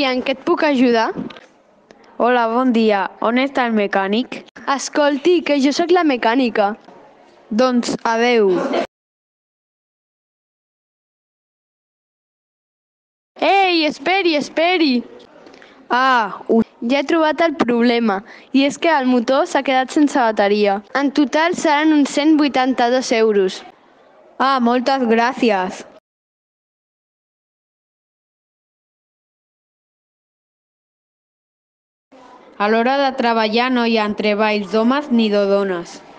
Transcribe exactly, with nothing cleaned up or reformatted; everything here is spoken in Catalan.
dia, en què et puc ajudar? Hola, bon dia. On està el mecànic? Escolti, que jo sóc la mecànica. Doncs adeu. Ei, esperi, esperi! Ah, ho... Ja he trobat el problema, i és que el motor s'ha quedat sense bateria. En total seran uns cent vuitanta-dos euros. ah, moltes gràcies. A l'hora de treballar no hi ha entreballs d'homes ni de dones.